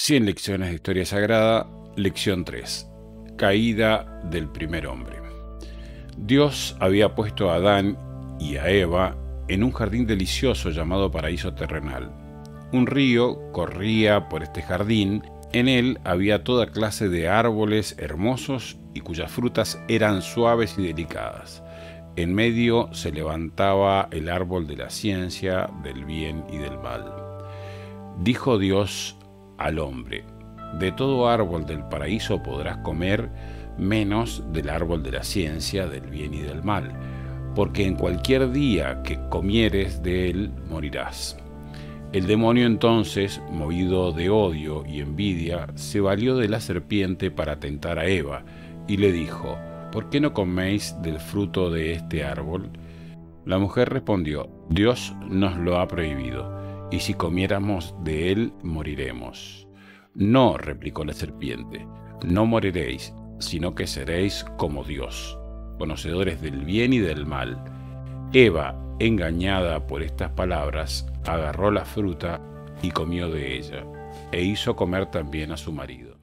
100 lecciones de historia sagrada, lección 3. Caída del primer hombre. Dios había puesto a Adán y a Eva en un jardín delicioso llamado paraíso terrenal. Un río corría por este jardín. En él había toda clase de árboles hermosos y cuyas frutas eran suaves y delicadas. En medio se levantaba el árbol de la ciencia, del bien y del mal. Dijo Dios al hombre: de todo árbol del paraíso podrás comer, menos del árbol de la ciencia, del bien y del mal, porque en cualquier día que comieres de él morirás. El demonio entonces, movido de odio y envidia, se valió de la serpiente para tentar a Eva, y le dijo: ¿por qué no coméis del fruto de este árbol? La mujer respondió: Dios nos lo ha prohibido, y si comiéramos de él moriremos. No, replicó la serpiente, no moriréis, sino que seréis como Dios, conocedores del bien y del mal. Eva, engañada por estas palabras, agarró la fruta y comió de ella, e hizo comer también a su marido.